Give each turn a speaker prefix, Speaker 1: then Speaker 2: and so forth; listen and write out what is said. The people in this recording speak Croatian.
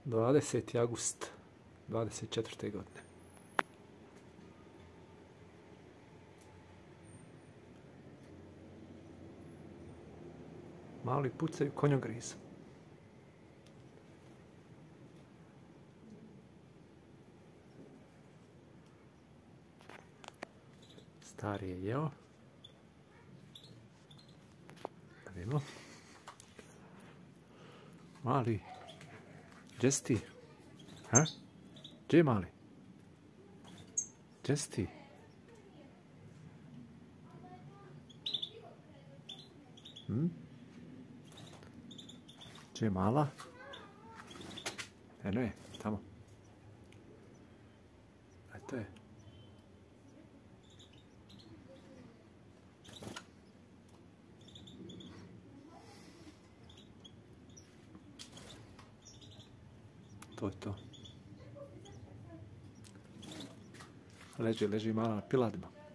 Speaker 1: 20. august 24. godine. Mali pucaju konjogriza. Stari je jeo. Da vidimo. Mali. Gdje si ti? Ha? Gdje je mali? Gdje si ti? Gdje je mala? Eno je, tamo. Eto je. To je to. Leži mala na piladima.